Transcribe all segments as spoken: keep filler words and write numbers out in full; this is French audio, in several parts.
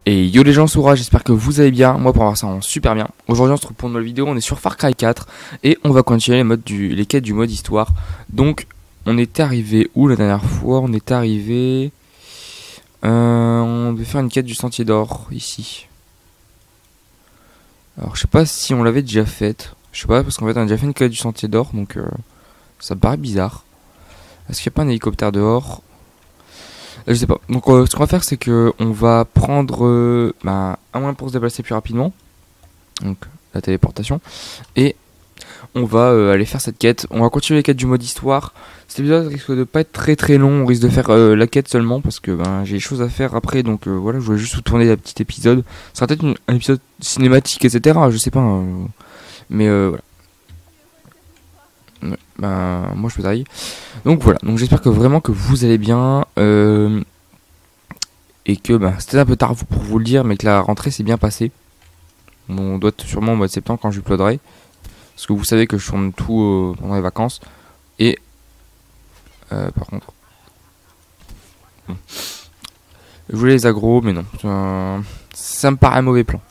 Et yo les gens, Soura, j'espère que vous allez bien. Moi pour avoir ça, on super bien. Aujourd'hui on se retrouve pour une nouvelle vidéo, on est sur Far Cry quatre et on va continuer les, modes du, les quêtes du mode histoire. Donc on était arrivé où la dernière fois? On était arrivé... Euh, on devait faire une quête du sentier d'or ici. Alors je sais pas si on l'avait déjà faite. Je sais pas parce qu'en fait on a déjà fait une quête du sentier d'or, donc euh, ça me paraît bizarre. Est-ce qu'il n'y a pas un hélicoptère dehors? Je sais pas. Donc euh, ce qu'on va faire, c'est que on va prendre euh, bah, un moyen pour se déplacer plus rapidement. Donc la téléportation. Et on va euh, aller faire cette quête. On va continuer les quêtes du mode histoire. Cet épisode risque de pas être très très long. On risque de faire euh, la quête seulement parce que ben, j'ai des choses à faire après. Donc euh, voilà, je voulais juste vous tourner un petit épisode. Ce sera peut-être une- un épisode cinématique, et cetera. Je sais pas. Euh, mais euh, voilà. Ouais, bah, moi je peux tailler. Donc voilà, donc j'espère que vraiment que vous allez bien euh, et que bah, c'était un peu tard pour vous le dire, mais que la rentrée s'est bien passée. On doit être sûrement au mois de septembre quand je uploaderai, parce que vous savez que je tourne tout euh, pendant les vacances. Et euh, par contre, bon. Je voulais les agros, mais non, euh, ça me paraît un mauvais plan.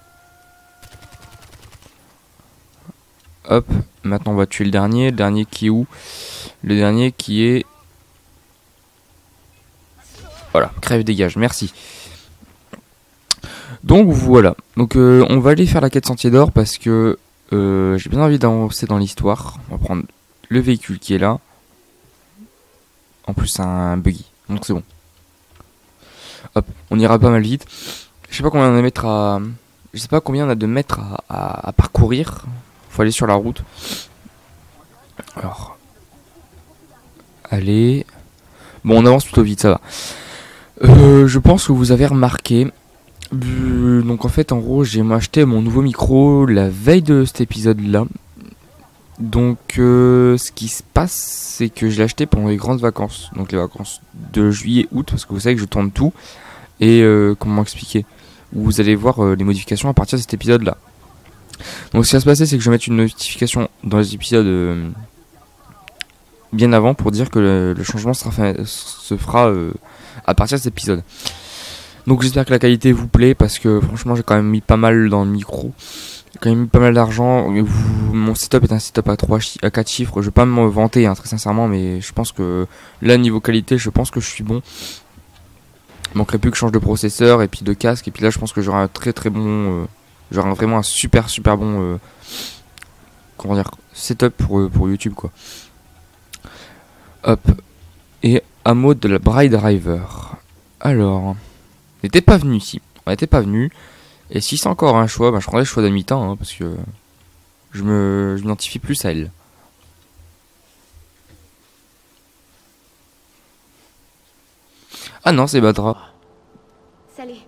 Hop, maintenant on va tuer le dernier. Le dernier qui est où? Le dernier qui est... Voilà, crève, dégage, merci. Donc voilà, donc euh, on va aller faire la quête sentier d'or parce que euh, j'ai bien envie d'avancer dans l'histoire. On va prendre le véhicule qui est là. En plus c'est un buggy, donc c'est bon. Hop, on ira pas mal vite. Je sais pas combien on a de mètres à... Je sais pas combien on a de mètres à, à, à parcourir. Faut aller sur la route. Alors... Allez... Bon, on avance plutôt vite, ça va. Euh, je pense que vous avez remarqué... Euh, donc en fait, en gros, j'ai acheté mon nouveau micro la veille de cet épisode-là. Donc euh, ce qui se passe, c'est que je l'ai acheté pendant les grandes vacances. Donc les vacances de juillet, août, parce que vous savez que je tourne tout. Et euh, comment expliquer? Vous allez voir euh, les modifications à partir de cet épisode-là. Donc ce qui va se passer, c'est que je vais mettre une notification dans les épisodes euh, bien avant pour dire que le, le changement sera fait, se fera euh, à partir de cet épisode. Donc j'espère que la qualité vous plaît parce que franchement j'ai quand même mis pas mal dans le micro. J'ai quand même mis pas mal d'argent. Vous- Mon setup est un setup à trois chi- à quatre chiffres. Je vais pas me vanter hein, très sincèrement, mais je pense que là niveau qualité, je pense que je suis bon. Il manquerait plus que je change de processeur et puis de casque, et puis là je pense que j'aurai un très très bon euh, j'aurai vraiment un super super bon euh, comment dire setup pour, euh, pour YouTube quoi. Hop. Et un mode de la Bride Driver. Alors, on n'était pas venu ici. On n'était pas venu. Et si c'est encore un choix, bah, je prendrais le choix d'Amita hein, parce que je me je m'identifie plus à elle. Ah non, c'est Badra. Salut.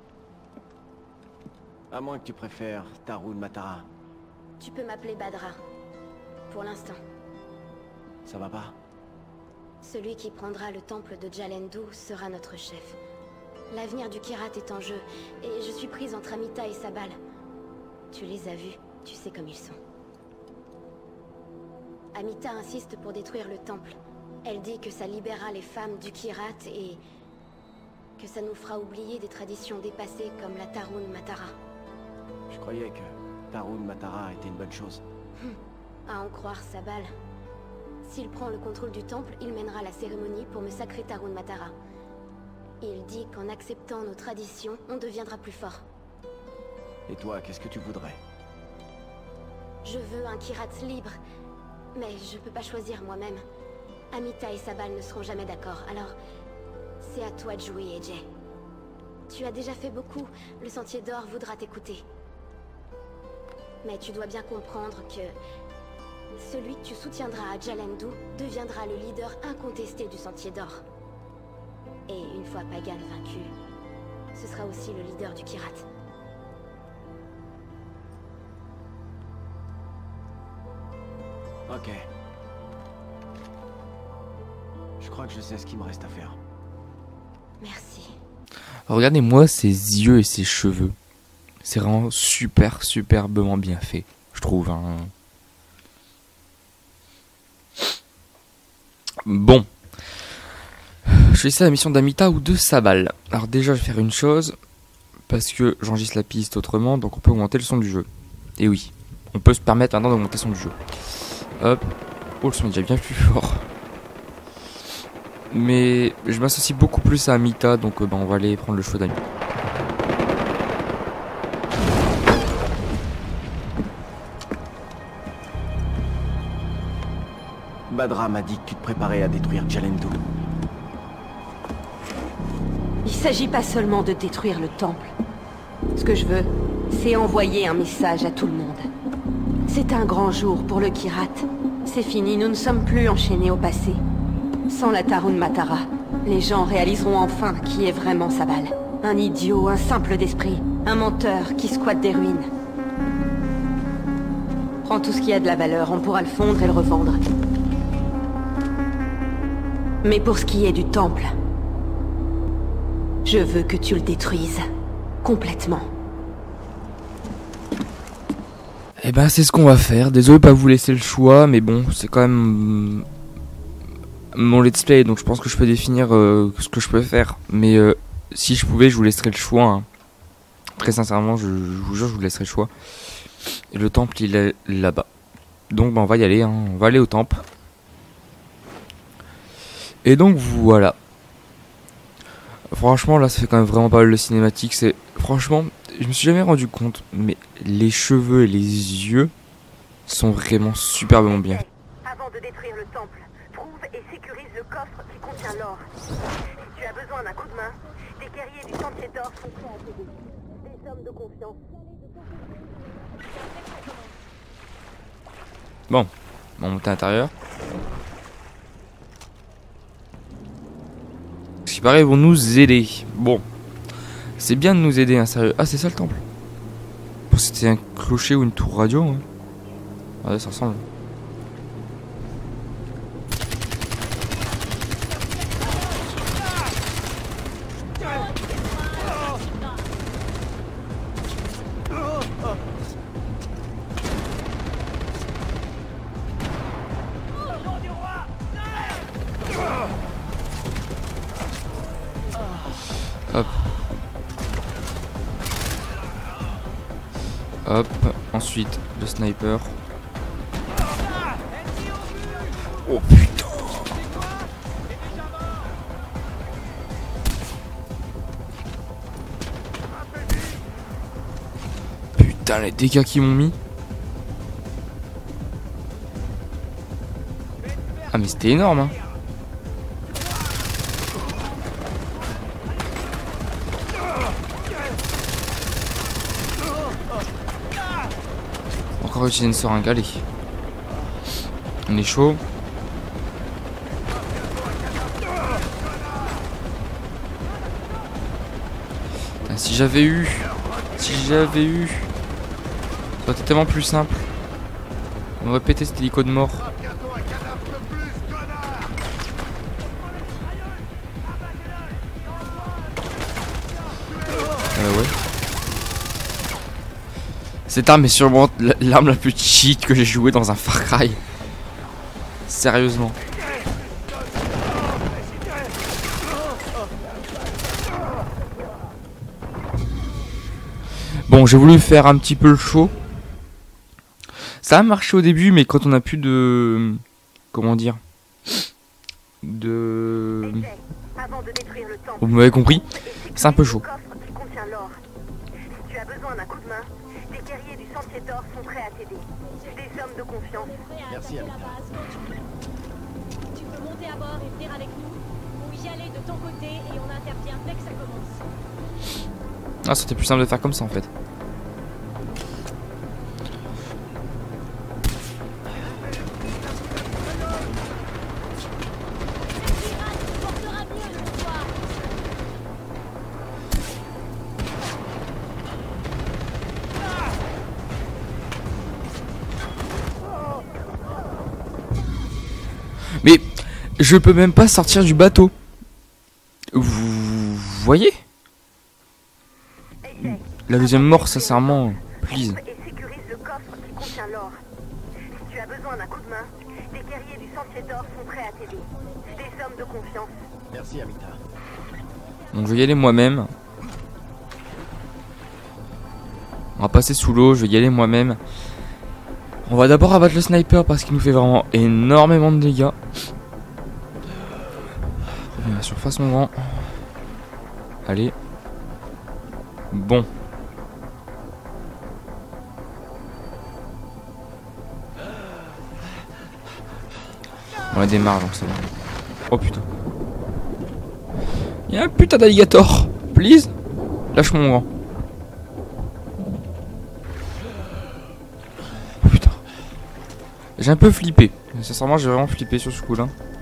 À moins que tu préfères Tarun Matara. Tu peux m'appeler Badra. Pour l'instant. Ça va pas? Celui qui prendra le temple de Jalendu sera notre chef. L'avenir du Kirat est en jeu, et je suis prise entre Amita et Sabal. Tu les as vus, tu sais comme ils sont. Amita insiste pour détruire le temple. Elle dit que ça libérera les femmes du Kirat et... que ça nous fera oublier des traditions dépassées comme la Tarun Matara. Je croyais que Tarun Matara était une bonne chose. À en croire Sabal. S'il prend le contrôle du temple, il mènera la cérémonie pour me sacrer Tarun Matara. Il dit qu'en acceptant nos traditions, on deviendra plus fort. Et toi, qu'est-ce que tu voudrais? Je veux un Kirat libre, mais je peux pas choisir moi-même. Amita et Sabal ne seront jamais d'accord, alors c'est à toi de jouer, A J. Tu as déjà fait beaucoup, le Sentier d'Or voudra t'écouter. Mais tu dois bien comprendre que celui que tu soutiendras à Jalendu deviendra le leader incontesté du Sentier d'Or. Et une fois Pagan vaincu, ce sera aussi le leader du Kirat. Ok. Je crois que je sais ce qu'il me reste à faire. Merci. Regardez-moi ses yeux et ses cheveux. C'est vraiment super superbement bien fait, je trouve. Hein. Bon. Je fais ça la mission d'Amita ou de Sabal. Alors déjà je vais faire une chose. parce que j'enregistre la piste autrement, donc on peut augmenter le son du jeu. Et oui, on peut se permettre maintenant d'augmenter le son du jeu. Hop. Oh, le son est déjà bien plus fort. Mais je m'associe beaucoup plus à Amita, donc euh, bah, on va aller prendre le choix d'Amita. Badra m'a dit que tu te préparais à détruire Jalentu. Il s'agit pas seulement de détruire le temple. Ce que je veux, c'est envoyer un message à tout le monde. C'est un grand jour pour le Kyrat. C'est fini, nous ne sommes plus enchaînés au passé. Sans la Tarun Matara, les gens réaliseront enfin qui est vraiment Sabal. Un idiot, un simple d'esprit, un menteur qui squatte des ruines. Prends tout ce qui a de la valeur, on pourra le fondre et le revendre. Mais pour ce qui est du temple, je veux que tu le détruises. Complètement. Eh ben c'est ce qu'on va faire. Désolé de pas vous laisser le choix, mais bon, c'est quand même mon let's play, donc je pense que je peux définir euh, ce que je peux faire. Mais euh, si je pouvais, je vous laisserais le choix. Hein. Très sincèrement, je, je vous jure, je vous laisserai le choix. Et le temple, il est là-bas. Donc ben, on va y aller, hein. On va aller au temple. Et donc voilà. Franchement, là, ça fait quand même vraiment pas mal de cinématiques. C'est franchement, je me suis jamais rendu compte, mais les cheveux et les yeux sont vraiment superbement bien. Avant de détruire le temple, trouve et sécurise le coffre qui contient l'or. Si tu as besoin d'un coup de main, des guerriers du Sentier d'Or sont prêts à t'aider. Des hommes de confiance. Bon, on va monter à l'intérieur. Ce qui paraît, ils vont nous aider. Bon, c'est bien de nous aider, hein, sérieux. Ah, c'est ça le temple. Bon, c'était un clocher ou une tour radio. Hein. Ah ouais, ça ressemble. Hop. Hop. Ensuite, le sniper. Oh putain. Putain, les dégâts qu'ils m'ont mis. Ah mais c'était énorme hein. Encore utiliser une seringue, allez. On est chaud. Putain, si j'avais eu, si j'avais eu, ça aurait été tellement plus simple. On aurait pété cet hélico de mort. Euh, ouais. Cette arme est sûrement l'arme la plus cheat que j'ai joué dans un Far Cry. Sérieusement. Bon, j'ai voulu faire un petit peu le show. Ça a marché au début, mais quand on a plus de... Comment dire De... Vous m'avez compris. C'est un peu chaud. Tu as besoin d'un coup de main, des guerriers du Sentier d'Or sont prêts à t'aider. Des hommes de confiance. Merci, Amita. Tu peux monter à bord et venir avec nous, ou y aller de ton côté et on intervient dès que ça commence. Ah, c'était plus simple de faire comme ça en fait. Mais je peux même pas sortir du bateau. Vous voyez? La deuxième mort, sincèrement, please. Et sécurise le coffre qui contient l'or. Si tu as besoin d'un coup de main, des guerriers du Sentier d'Or sont prêts à t'aider. Des hommes de confiance. Merci, Amita. Donc je vais y aller moi-même. On va passer sous l'eau, je vais y aller moi-même. On va d'abord abattre le sniper parce qu'il nous fait vraiment énormément de dégâts. Reviens à la surface mon grand. Allez. Bon. On a des marges donc ça va. Oh putain. Il y a un putain d'alligator. Please. Lâche mon grand. Oh putain. J'ai un peu flippé. Sincèrement j'ai vraiment flippé sur ce coup là.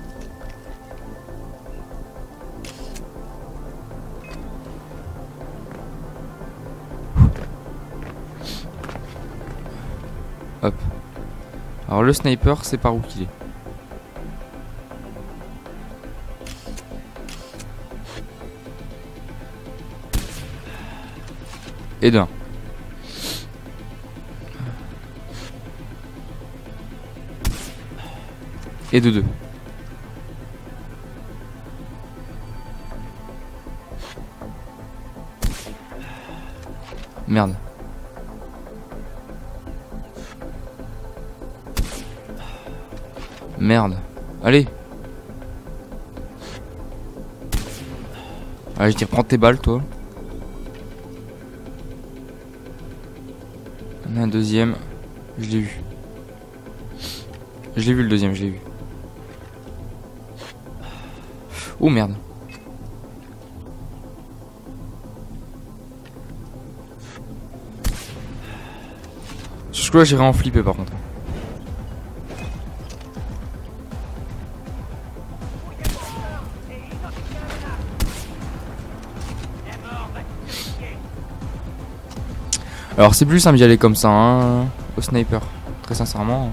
Hop. Alors le sniper c'est par où qu'il est. Et d'un. Et de deux. Merde. Merde. Allez. Allez, je dis prends tes balles toi. On a un deuxième. Je l'ai vu. Je l'ai vu le deuxième, je l'ai vu. Oh merde. Sur ce coup là j'ai vraiment flippé par contre. Alors c'est plus simple d'y aller comme ça hein, au sniper, très sincèrement.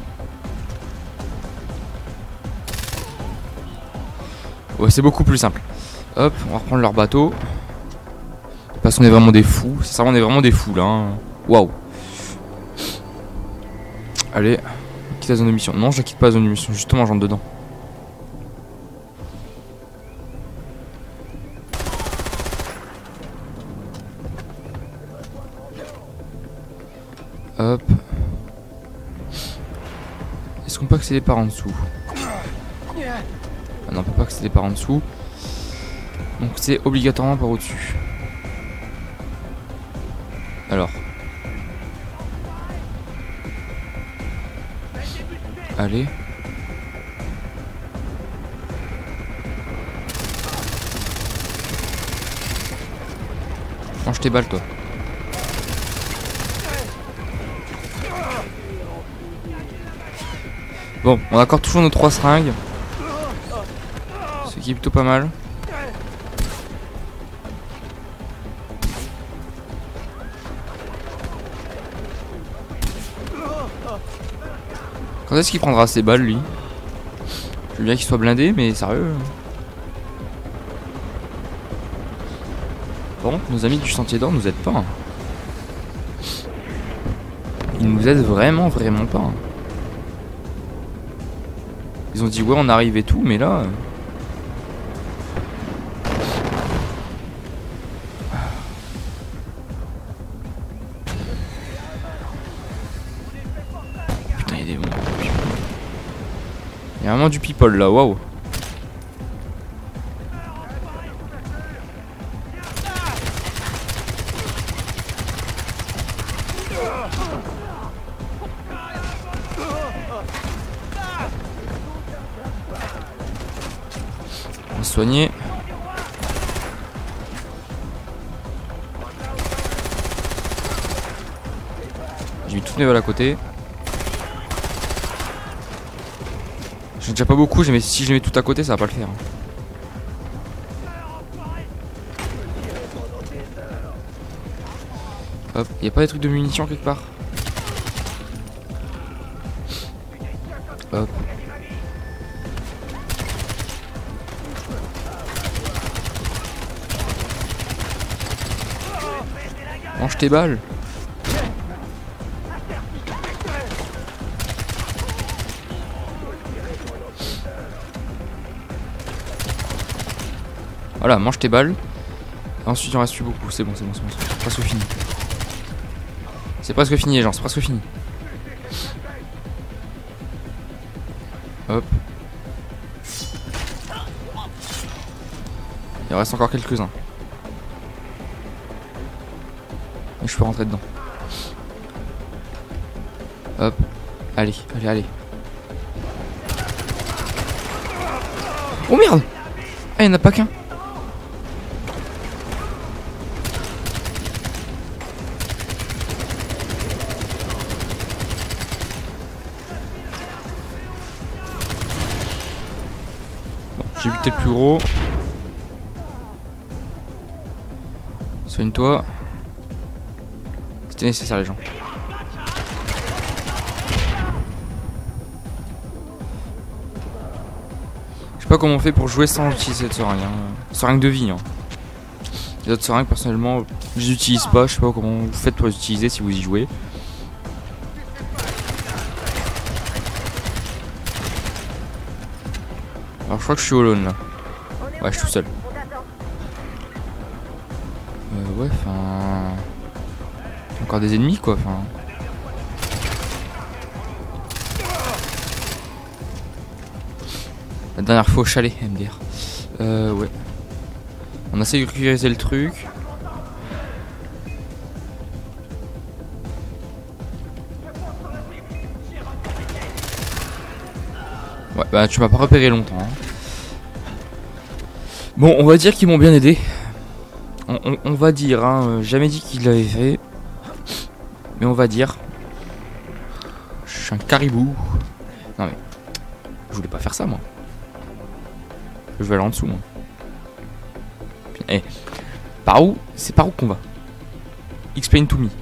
Ouais c'est beaucoup plus simple. Hop, on va reprendre leur bateau. Parce qu'on est vraiment des fous, sincèrement on est vraiment des fous là. Hein. Waouh. Allez, quitte la zone de mission. Non je la quitte pas la zone de mission, justement j'entre dedans. Hop. Est-ce qu'on peut accéder par en dessous? Ah non, on peut pas accéder par en dessous. Donc c'est obligatoirement par au-dessus. Alors. Allez. Mange tes balles toi. Bon, on a encore toujours nos trois seringues. Ce qui est plutôt pas mal. Quand est-ce qu'il prendra ses balles lui? Je veux bien qu'il soit blindé, mais sérieux. Par contre, nos amis du Sentier d'Or nous aident pas. Ils nous aident vraiment, vraiment pas. Ils ont dit ouais on arrive et tout mais là putain il y a des bons. Il y a vraiment du people là, waouh. Soigner. J'ai mis toutes mes balles à côté. J'ai déjà pas beaucoup, mais si je les mets tout à côté ça va pas le faire. Hop, y a pas des trucs de munitions quelque part? Hop. Mange tes balles. Voilà, mange tes balles. Ensuite il en reste plus beaucoup, c'est bon, c'est bon, c'est bon, c'est bon. Passe au fini. C'est presque fini les gens, c'est presque fini. Hop. Il reste encore quelques-uns. Et je peux rentrer dedans. Hop. Allez, allez, allez. Oh merde! Ah, il n'y en a pas qu'un. Bon, j'ai buté le plus gros. Soigne-toi. C'était nécessaire les gens. Je sais pas comment on fait pour jouer sans utiliser cette seringue. Hein. Seringue de vie. Hein. Les autres seringues personnellement je les utilise pas. Je sais pas comment vous faites pour les utiliser si vous y jouez. Alors je crois que je suis alone là. Ouais, je suis tout seul. Euh, ouais, enfin... Encore des ennemis quoi, enfin... La dernière fois au chalet, M D R. Euh, ouais. On a essayé de sécuriser le truc. Ouais, bah tu m'as pas repéré longtemps. Hein. Bon, on va dire qu'ils m'ont bien aidé. On, on, on va dire, hein, jamais dit qu'il l'avait fait. Mais on va dire. Je suis un caribou. Non mais. Je voulais pas faire ça moi. Je vais aller en dessous moi. Eh. Hey, par où? C'est par où qu'on va? Explain to me.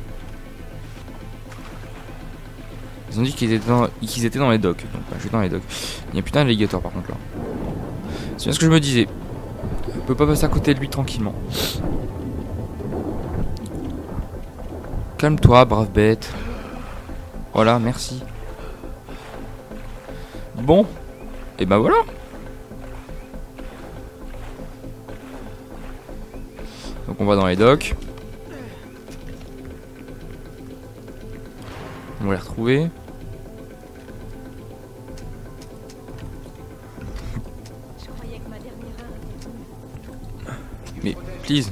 Ils ont dit qu'ils étaient dans, qu'ils étaient dans les docks. Donc bah, je suis dans les docks. Il y a putain d'alligator par contre là. C'est bien ce que je me disais. On peut pas passer à côté de lui tranquillement. Calme-toi, brave bête. Voilà, merci. Bon. Et bah voilà. Donc on va dans les docks. On va les retrouver. Je croyais que ma dernière heure était... Mais, please.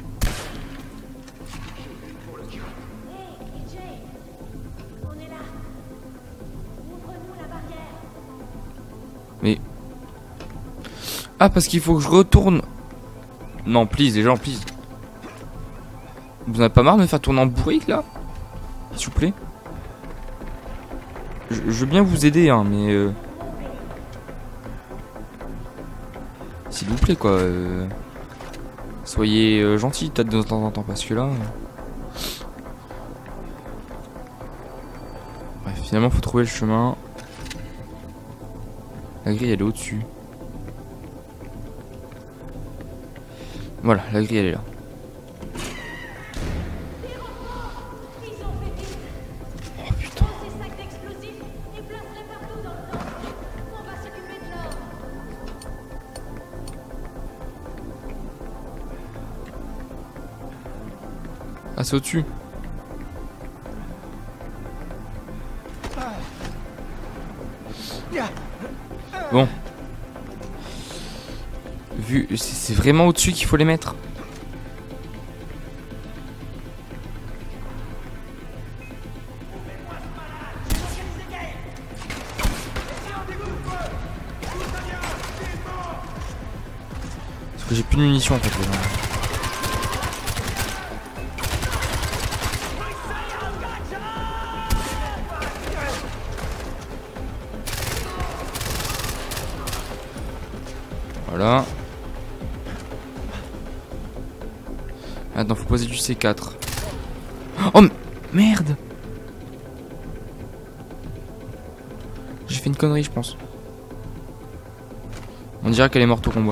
Hey, Jay, on est là. Ouvre-nous la barrière. Mais... Ah, parce qu'il faut que je retourne. Non, please, les gens, please. Vous n'avez pas marre de me faire tourner en bourrique, là? S'il vous plaît. Je, je veux bien vous aider, hein, mais... Euh... S'il vous plaît, quoi. Euh... Soyez euh, gentils, peut-être de temps en temps, parce que là... Bref, finalement, faut trouver le chemin. La grille, elle est au-dessus. Voilà, la grille, elle est là. Oh putain. Ces sacs d'explosifs et place-les partout dans le camp. On va s'occuper de l'or. Ah, c'est au-dessus. Bon. Vu, c'est vraiment au-dessus qu'il faut les mettre. Parce que j'ai plus de munitions en fait. Les gens. Voilà. Maintenant faut poser du C quatre. Oh merde. J'ai fait une connerie je pense. On dirait qu'elle est morte au combat.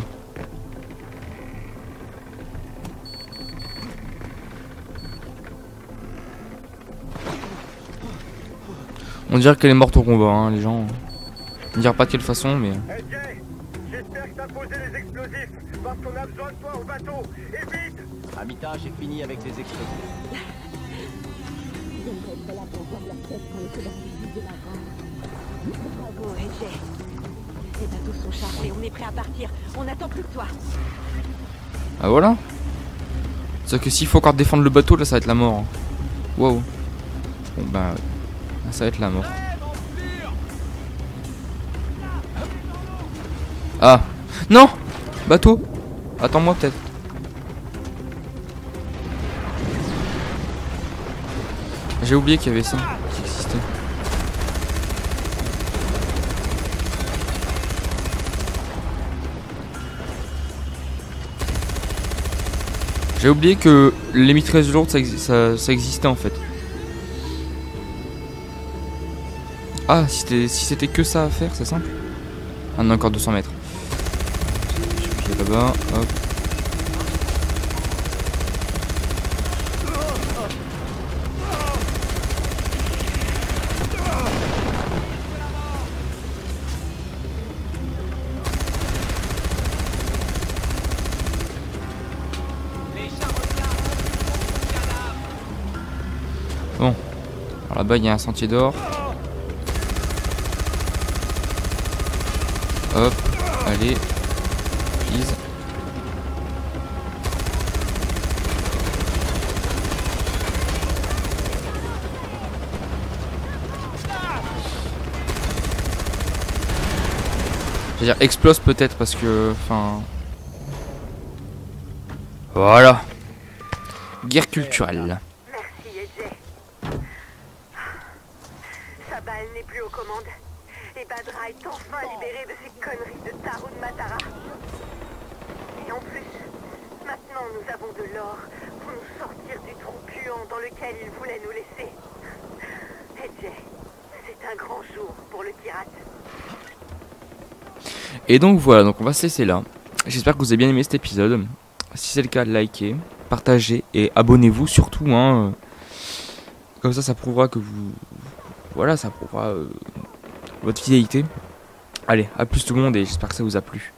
On dirait qu'elle est morte au combat hein, les gens. On dirait pas de quelle façon mais... Hey Jay, j'espère que t'as posé les explosifs, parce qu'on a besoin de toi au bateau, et vite! Amita, j'ai fini avec les explosifs. Bravo, A J. Les bateaux sont chargés, on est prêt à partir. On n'attend plus que toi. Ah voilà. C'est que s'il faut encore défendre le bateau, là ça va être la mort. Wow. Bon bah ça va être la mort. Ah non. Bateau. Attends-moi peut-être. J'ai oublié qu'il y avait ça qui existait. J'ai oublié que les mitrailleuses lourdes ça, exi ça, ça existait en fait. Ah, si c'était si c'était que ça à faire, c'est simple. Ah non, encore deux cents mètres. Je vais là-bas, hop. Bon, alors là-bas il y a un sentier d'or. Hop, allez, please. Je veux dire explose peut-être parce que, enfin, voilà, guerre culturelle. Merci, A J. Sabal n'est plus aux commandes. Et Badra est enfin libéré de ces conneries de Tarun Matara. Et en plus, maintenant nous avons de l'or pour nous sortir du trou puant dans lequel il voulait nous laisser. A J, c'est un grand jour pour le Kirat. Et donc voilà, donc on va se laisser là. J'espère que vous avez bien aimé cet épisode. Si c'est le cas, likez, partagez et abonnez-vous surtout. Hein. Comme ça, ça prouvera que vous... Voilà, ça prouvera... Euh... votre fidélité. Allez, à plus tout le monde et j'espère que ça vous a plu.